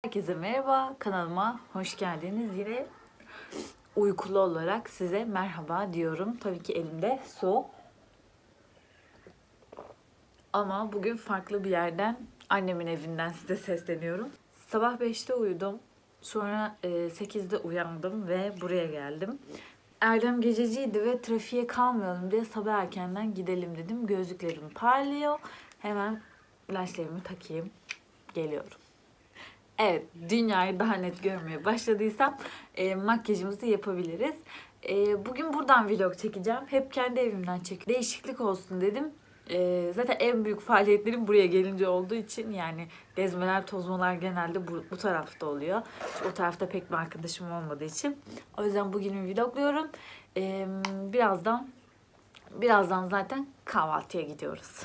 Herkese merhaba, kanalıma hoş geldiniz. Yine uykulu olarak size merhaba diyorum. Tabii ki elimde su. Ama bugün farklı bir yerden, annemin evinden size sesleniyorum. Sabah 5'te uyudum. Sonra 8'de uyandım ve buraya geldim. Erdem gececiydi ve trafiğe kalmayalım diye sabah erkenden gidelim dedim. Gözlüklerim parlıyor. Hemen flaşlarımı takayım. Geliyorum. Evet, dünyayı daha net görmeye başladıysam makyajımızı yapabiliriz. Bugün buradan vlog çekeceğim. Hep kendi evimden çekiyorum. Değişiklik olsun dedim. Zaten en büyük faaliyetlerim buraya gelince olduğu için, yani gezmeler, tozmalar genelde bu tarafta oluyor. O tarafta pek bir arkadaşım olmadığı için. O yüzden bugünü vlogluyorum. Birazdan zaten kahvaltıya gidiyoruz.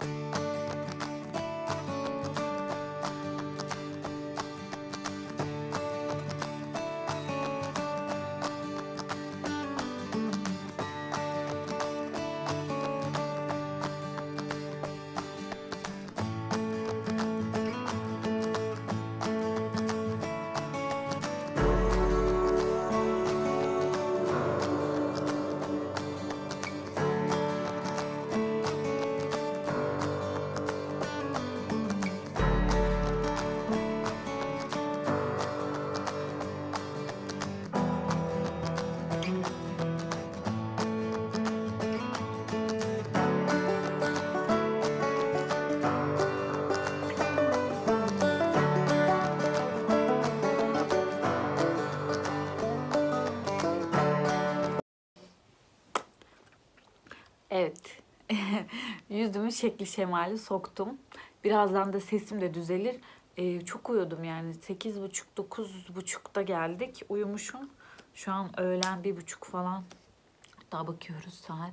Evet, yüzümün şekli şemali soktum. Birazdan da sesim de düzelir. Çok uyudum yani. 8.30-9.30'da geldik. Uyumuşum. Şu an öğlen 1.30 falan. Daha bakıyoruz saat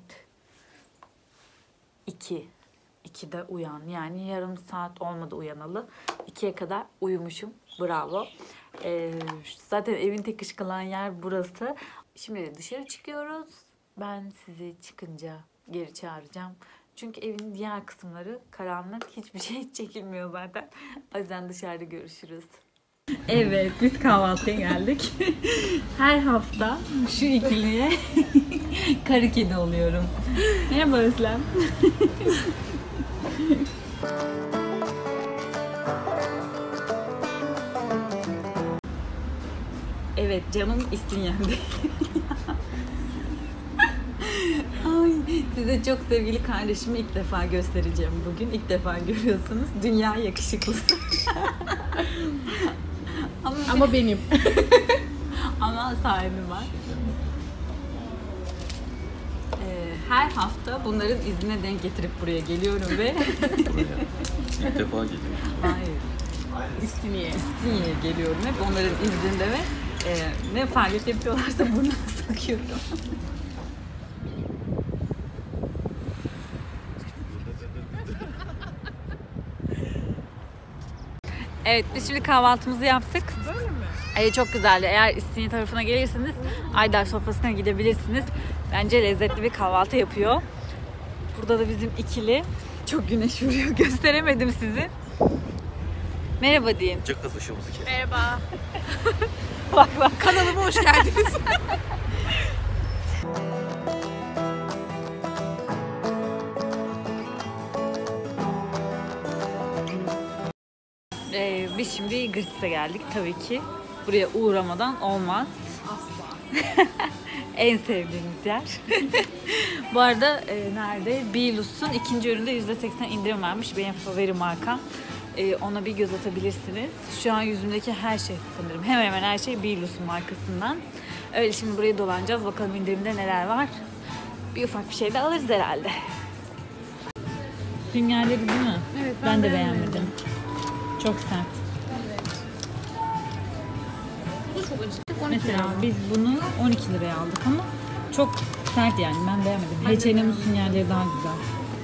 2. 2'de uyan. Yani yarım saat olmadı uyanalı. 2'ye kadar uyumuşum. Bravo. Zaten evin tek ışık alan yer burası. Şimdi de dışarı çıkıyoruz. Ben sizi çıkınca geri çağıracağım. Çünkü evin diğer kısımları karanlık. Hiçbir şey çekilmiyor zaten. O yüzden dışarıda görüşürüz. Evet, biz kahvaltıya geldik. Her hafta şu ikiliye karı kedi oluyorum. Merhaba Özlem. Evet, canım İstinye'de. Ay, size çok sevgili kardeşimi ilk defa göstereceğim bugün. İlk defa görüyorsunuz. Dünya yakışıklısı. Ama benim. Ama sahibi var. Her hafta bunların iznine denk getirip buraya geliyorum ve... İlk defa geliyorum. Hayır. İstinye'ye geliyorum hep onların izninde ve ne faaliyet yapıyorlarsa burnuma sokuyorum. Evet, biz şimdi kahvaltımızı yaptık. Böyle mi? Çok güzeldi. Eğer İstinye tarafına gelirseniz Aydar sofrasına gidebilirsiniz. Bence lezzetli bir kahvaltı yapıyor. Burada da bizim ikili. Çok güneş vuruyor. Gösteremedim sizi. Merhaba deyin. Çok hızlı şumuzu kes. Merhaba. Bak bak. Kanalıma hoş geldiniz. Biz şimdi Gritz'e geldik tabii ki. Buraya uğramadan olmaz. Asla. En sevdiğimiz yer. Bu arada nerede? Bilus'un ikinci üründe %80 indirim vermiş. Benim favori markam. Ona bir göz atabilirsiniz. Şu an yüzümdeki her şey sanırım. Hemen hemen her şey Bilus'un markasından. Öyle şimdi burayı dolanacağız. Bakalım indirimde neler var. Bir ufak bir şey de alırız herhalde. Süngerleri değil mi? Evet, ben de beğenmedim. Çok sert. Evet. Bu da çok acıktık. 12 Mesela lira. biz bunu 12 liraya aldık ama çok sert yani, ben beğenmedim. H&M'in süngerleri daha güzel.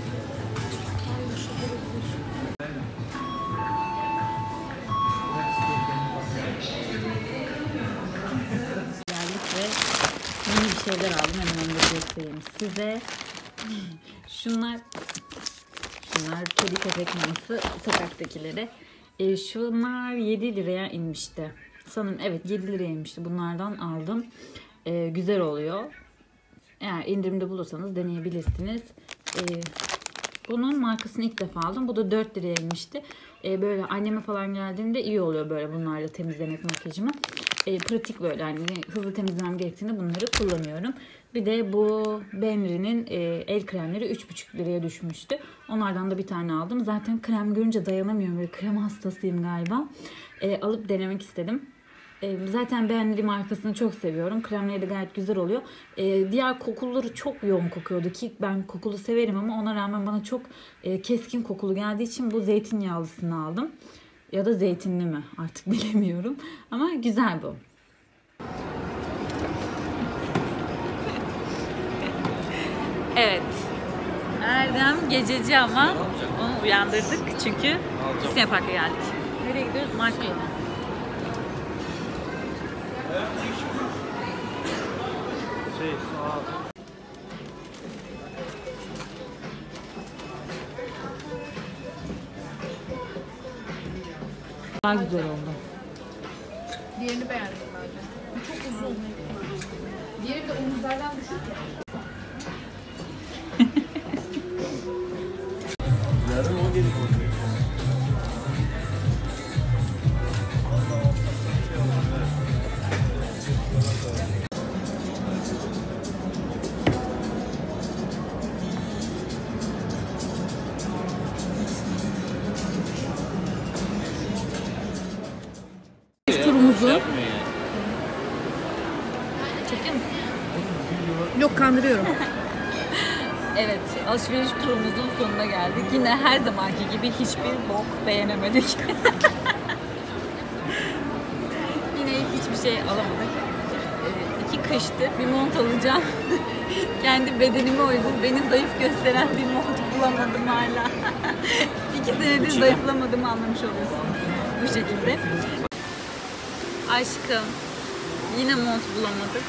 Geldik ve yeni bir şeyler aldım. Hemen onları göstereyim size. Şunlar kedi köpek maması, sokaktakileri. Şunlar 7 liraya inmişti. Sanırım evet 7 liraya inmişti. Bunlardan aldım. Güzel oluyor. Eğer indirimde bulursanız deneyebilirsiniz. Bunun markasını ilk defa aldım. Bu da 4 liraya inmişti. Böyle anneme falan geldiğinde iyi oluyor böyle bunlarla temizlemek makyajımı. Pratik böyle hani hızlı temizlemem gerektiğinde bunları kullanıyorum. Bir de bu Benri'nin el kremleri 3,5 liraya düşmüştü. Onlardan da bir tane aldım. Zaten krem görünce dayanamıyorum. Böyle krem hastasıyım galiba. Alıp denemek istedim. Zaten Benri markasını çok seviyorum. Kremleri de gayet güzel oluyor. Diğer kokuları çok yoğun kokuyordu ki ben kokulu severim ama ona rağmen bana çok keskin kokulu geldiği için bu zeytinyağlısını aldım. Ya da zeytinli mi artık bilemiyorum. Ama güzel bu. Evet. Erdem gececi ama onu uyandırdık çünkü Disney Park'a geldik. Nereye gidiyoruz? Market'e. Daha güzel oldu. Diğerini beğendim bence. Bu çok uzun. Diğeri de omuzlardan düşük ya. Nereden o geliyor? Turumuzu çekiyor musun? Yok, kandırıyorum. Evet, alışveriş turumuzun sonuna geldik. Yine her zamanki gibi hiçbir bok beğenemedik. Yine hiçbir şey alamadık. 2 kıştı, bir mont alacağım. Kendi bedenime uygun, beni zayıf gösteren bir mont bulamadım hala. 2 senedir zayıflamadığımı anlamış oluyorsunuz bu şekilde. Aşkım, yine mont bulamadık.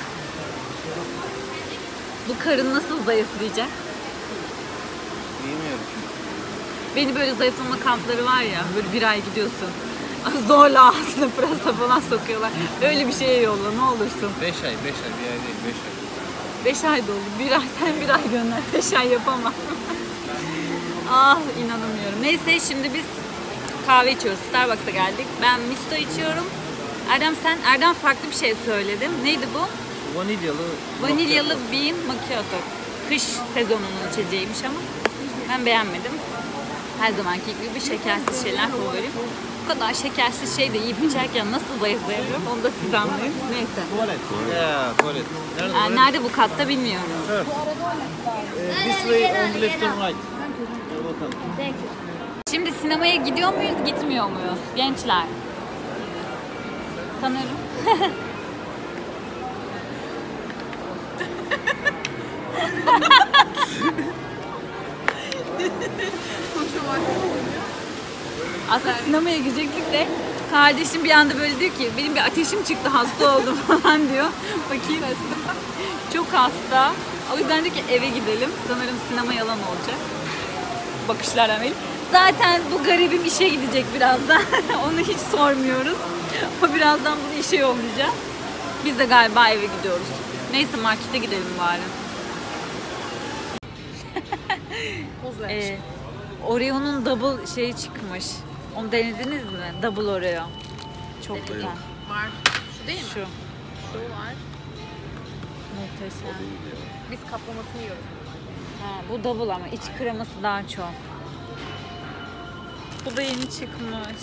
Bu karın nasıl zayıflayacak? Bilmiyorum. Beni böyle zayıflama kampları var ya, böyle 1 ay gidiyorsun. Zorla ağzına pırasa falan sokuyorlar. Öyle bir şeye yolla ne olursun. 5 ay, 5 ay, bir ay değil, 5 ay. 5 ay da olur. 1 ay sen 1 ay gönder. 5 ay yapamam. Ah inanamıyorum. Neyse şimdi biz kahve içiyoruz. Starbucks'a geldik. Ben Misto içiyorum. Erdem farklı bir şey söyledim. Neydi bu? Vanilyalı bean macchiato. Kış sezonunun içeceğiymiş ama ben beğenmedim. Her zamanki gibi şekersiz şeyler favorim. Bu kadar şekersiz şey de yiyip içerken nasıl zayıflayabilirim onu da siz anlayın. Neyse. Tuvalet. Yani nerede bu katta bilmiyorum. This way on left and right. Şimdi sinemaya gidiyor muyuz, gitmiyor muyuz gençler? Sanırım. Aslında sinemaya gidecektik de kardeşim bir anda böyle diyor ki benim bir ateşim çıktı hasta oldum falan diyor. Bakayım çok hasta. O yüzden de ki eve gidelim. Sanırım sinema yalan olacak. Bakışlardan benim. Zaten bu garibim işe gidecek birazdan. Onu hiç sormuyoruz. O birazdan bunu işe yollayacak. Biz de galiba eve gidiyoruz. Neyse markete gidelim bari. Oreo'nun double şeyi çıkmış. Onu denediniz mi? Double Oreo. Çok güzel. Var. Şu değil mi? Şu. Şu var. Muhteşem. Biz kaplamasını yiyoruz. Ha, bu double ama iç kreması daha çok. Bu da yeni çıkmış.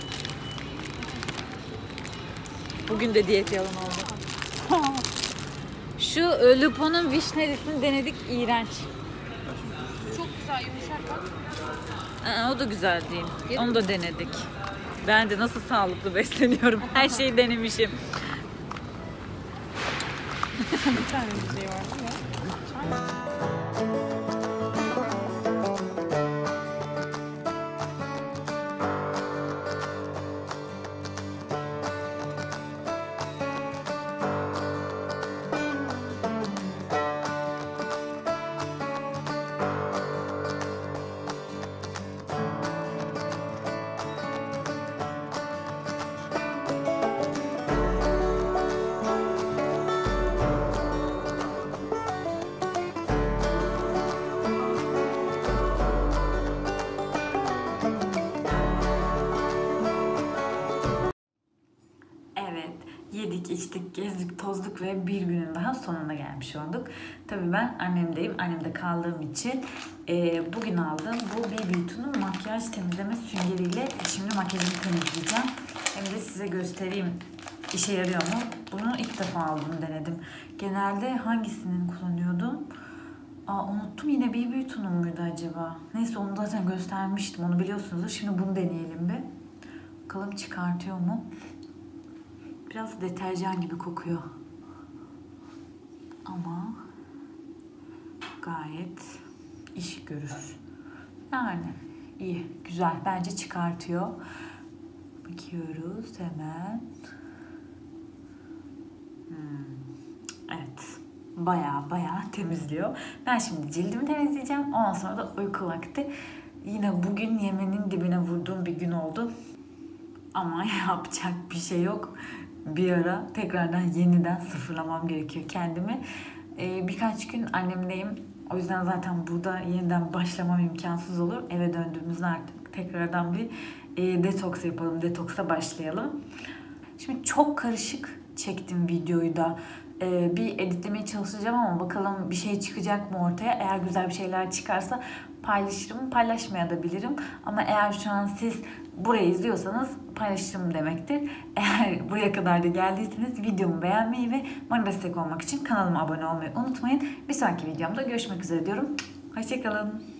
Bugün de diyet yalan oldu. Şu Lupo'nun vişnelisini denedik. İğrenç. Çok güzel, yumuşak bak. O da güzel değil. Onu da denedik. Ben de nasıl sağlıklı besleniyorum. Her şeyi denemişim. Bir tane bir şey var değil mi? Yedik, içtik, gezdik, tozduk ve bir günün daha sonuna gelmiş olduk. Tabii ben annemdeyim. Annemde kaldığım için bugün aldığım bu BB Beauty'nin makyaj temizleme süngeriyle şimdi makyajımı temizleyeceğim. Hem de size göstereyim işe yarıyor mu? Bunu ilk defa aldım, denedim. Genelde hangisini kullanıyordum? Unuttum, yine BB Beauty'nin muydu acaba? Neyse, onu zaten göstermiştim, onu biliyorsunuz. Şimdi bunu deneyelim bir. Bakalım çıkartıyor mu? Biraz deterjan gibi kokuyor. Ama gayet iş görür. Yani iyi, güzel. Bence çıkartıyor. Bakıyoruz hemen. Evet. Bayağı temizliyor. Ben şimdi cildimi temizleyeceğim. Ondan sonra da uyku vakti. Yine bugün yemenin dibine vurduğum bir gün oldu. Ama yapacak bir şey yok. Bir ara tekrardan yeniden sıfırlamam gerekiyor kendimi. Birkaç gün annemdeyim. O yüzden zaten burada yeniden başlamam imkansız olur. Eve döndüğümüzde artık tekrardan bir detoks yapalım. Detoksa başlayalım. Şimdi çok karışık çektim videoyu da. Bir editlemeye çalışacağım ama bakalım bir şey çıkacak mı ortaya. Eğer güzel bir şeyler çıkarsa paylaşırım, paylaşmayabilirim. Ama eğer şu an siz burayı izliyorsanız paylaşırım demektir. Eğer buraya kadar da geldiyseniz videomu beğenmeyi ve bana destek olmak için kanalıma abone olmayı unutmayın. Bir sonraki videomda görüşmek üzere diyorum. Hoşçakalın.